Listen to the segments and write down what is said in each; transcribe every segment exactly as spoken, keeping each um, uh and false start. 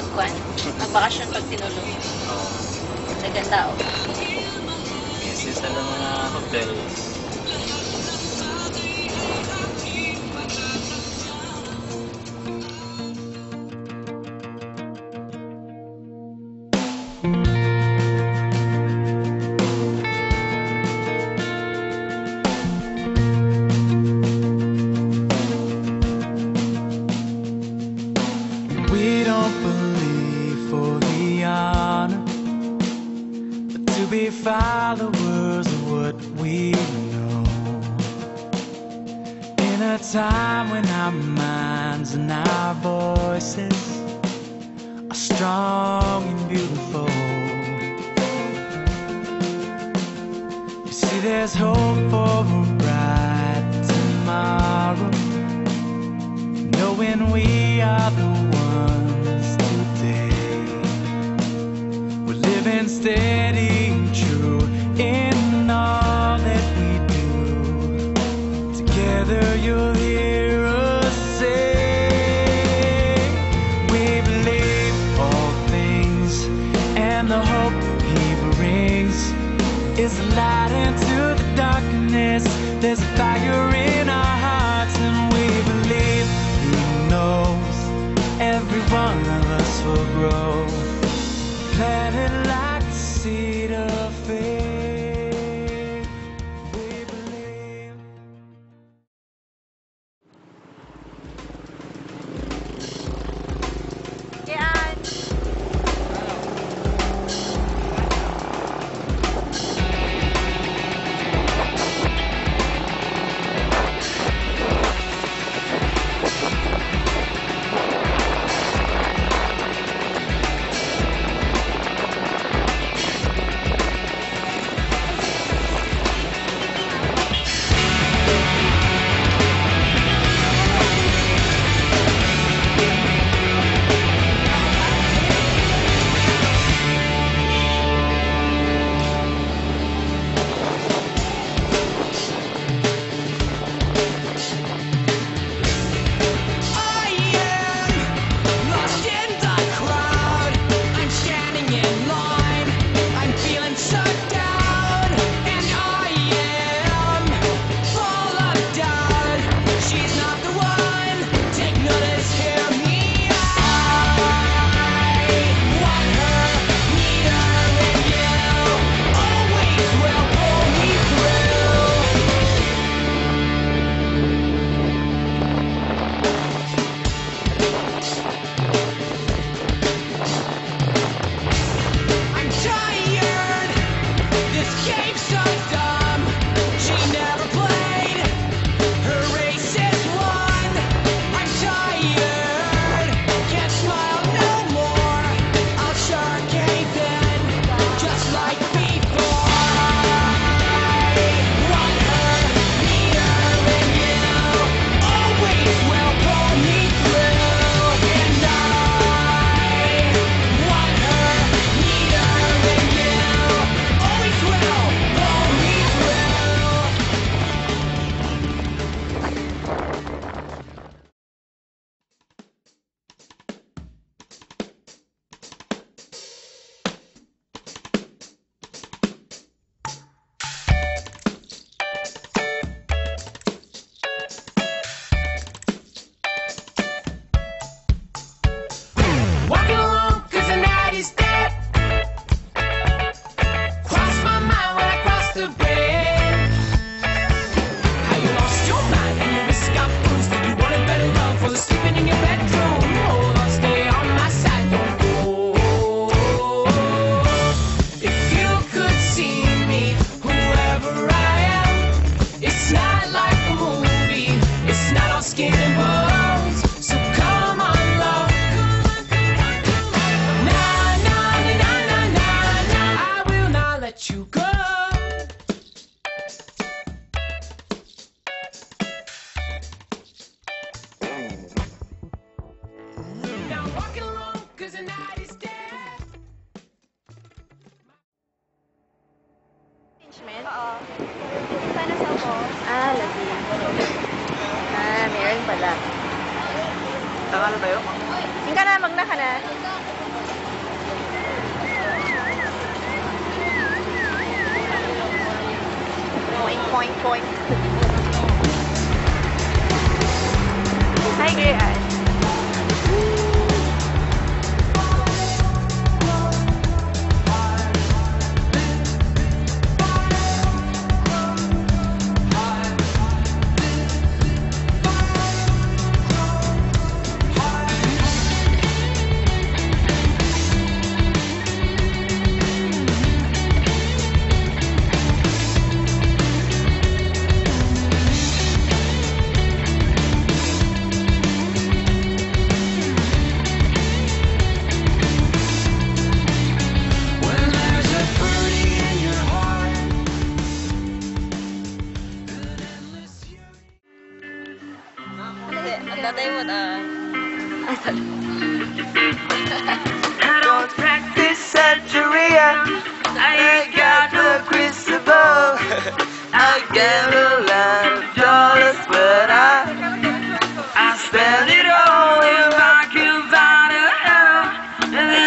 magkwan, magbakasyon pag tinulong. Oo. Naganda o. Kasi sa mga hotel, we don't believe for the honor, but to be followers of what we know. In a time when our minds and our voices are strong and beautiful, you see there's hope for a bright tomorrow, knowing we are the ones today. We're living steady and true in all that we do. Together you'll hear us say, we believe all things, and the hope He brings is a light into the darkness. There's a fire in our hearts, and we believe He knows every one of us will grow, planted like the seed of faith. We believe. Yan! Management? Oo. Sana sa ako. Ah, lagi. Ah, meron pala. Taka na tayo? Yung ka na, magna ka na.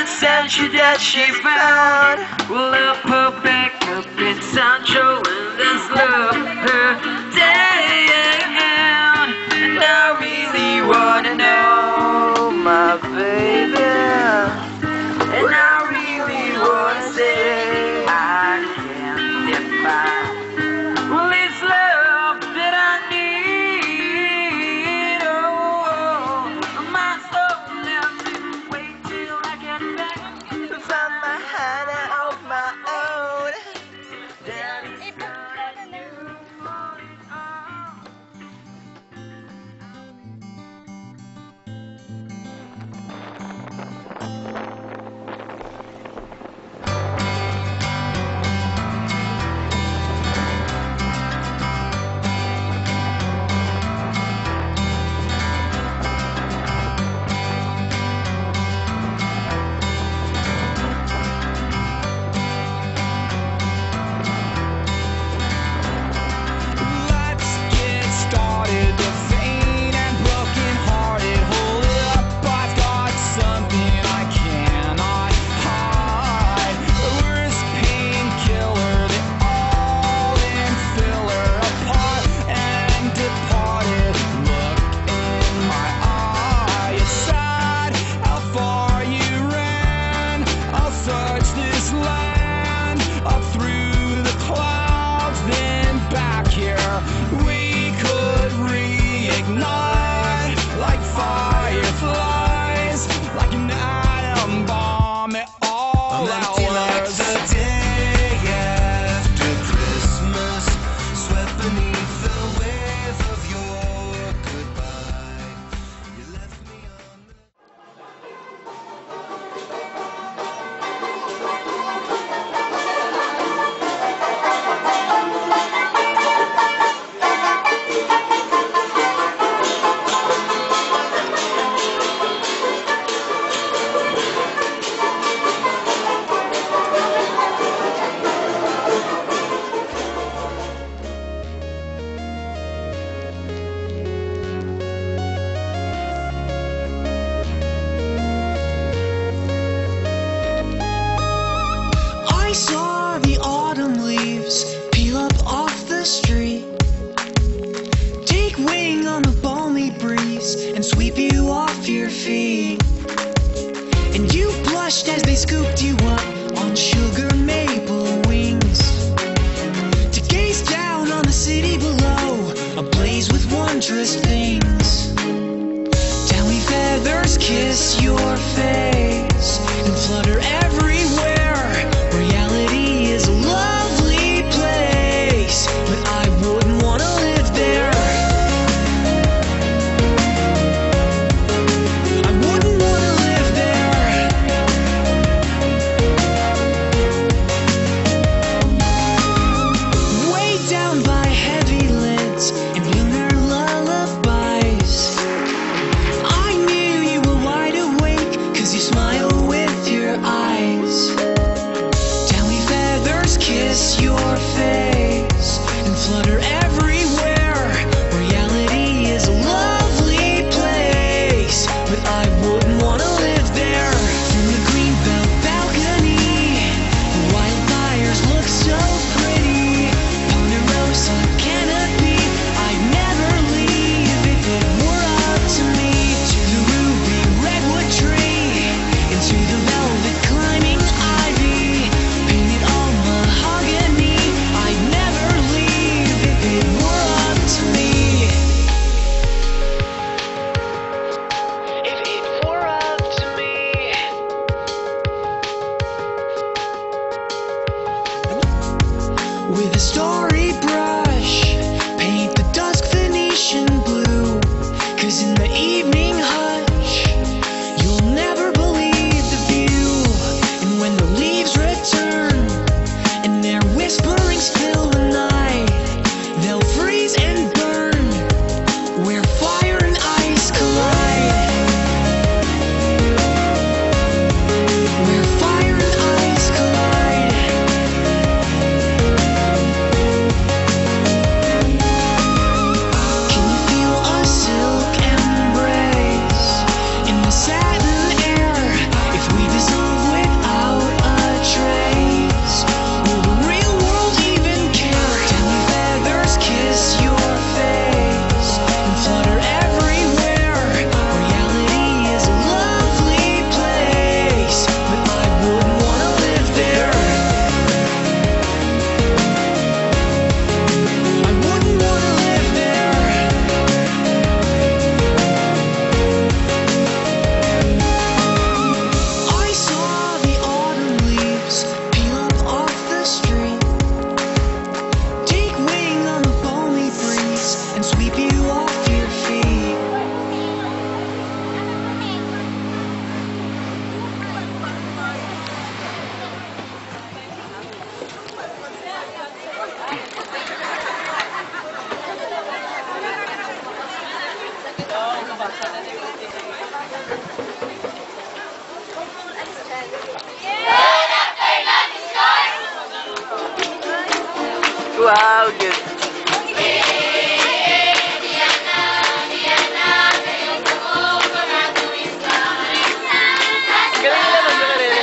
adventure that she found will help her back up in Sancho, and that's love her down. And I really wanna know my baby, and I really wanna say I can't define. Well, it's love that I need. Oh, my soul left me. Wait till I get back to find my heart of my own. That is gonna do. Let's get started. The faint and broken-hearted, hold it up. I've got something I cannot hide. The worst painkiller, the all-in filler, apart and departed. Look in my eye. It's sad how far you ran. I'll search this land up through the clouds, then back here. We could reignite like fireflies, like an atom bomb at all hours. The day after Christmas, swept beneath the wave of your goodbye. You left me on the I saw the autumn leaves peel up off the street, take wing on the balmy breeze and sweep you off your feet. And you blushed as they scooped you up on sugar maple wings, to gaze down on the city below, ablaze with wondrous things. Downy feathers kiss your face and flutter everywhere. Reality is a lovely place, but I wouldn't want to live there. I wouldn't want to live there. Way down by heavy lids and in their lullabies, I knew you were wide awake, 'cause you smile with your eyes. Downy feathers kiss your face and flutter everywhere. Reality is a lovely place, but I wouldn't want to live there. From the greenbelt balcony, the wildfires look so pretty. Ponderosa canopy, I'd never leave if it were up to me. To the ruby redwood tree, into the velvet climbing ivy, painted all mahogany, I'd never leave if it were up to me. If it were up to me. With a starry brush, paint the dusk Venetian blue, 'cause in the evening hush, you'll never believe the view. And when the leaves return and their whisperings fill the night, they'll freeze and burn where fire and ice collide. Where fire and ice collide. Wow, good. Galing nila mag-galing.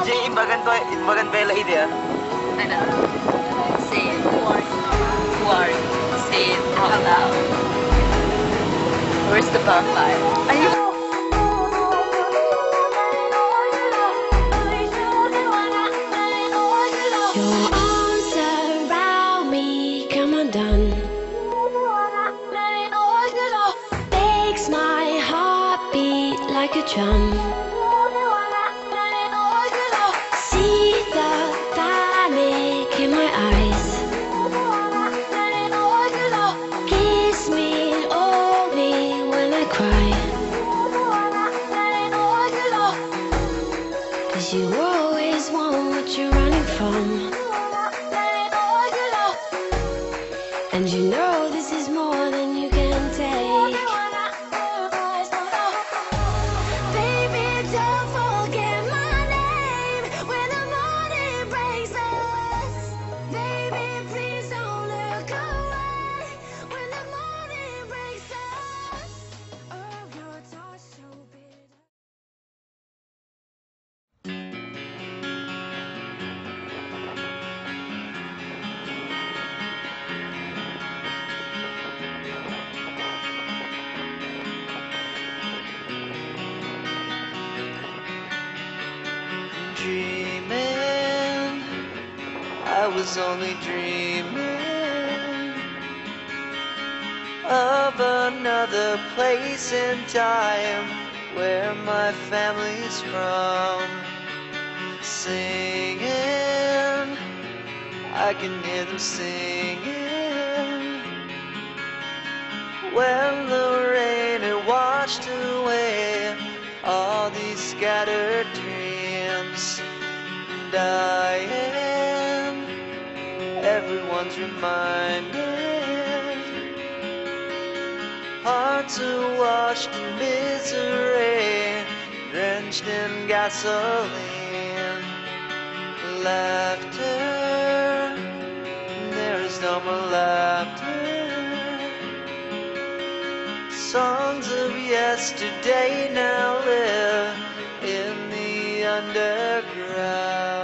Jay, imbagan ko, imbagan bela ide ah. Ano? Say it. Word. Word. Say it out loud. Where's the vampire? Ayun! Your arms around me, come undone. Makes my heart beat like a drum. See the panic in my eyes. Kiss me and hold me when I cry. 'Cause you always want what you're running from. And you know this is more than you can take. Baby, don't forget my name when the morning breaks us. Baby, please don't look away when the morning breaks us. Oh, your touch so bitter. Dreaming, I was only dreaming of another place and time where my family's from. Singing, I can hear them singing when the rain had washed away all these scattered dreams. Dying, everyone's reminded, hearts are washed in misery, drenched in gasoline. Laughter, there is no more laughter. Songs of yesterday now live in the underground.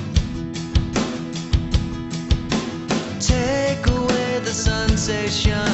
Take away the sensation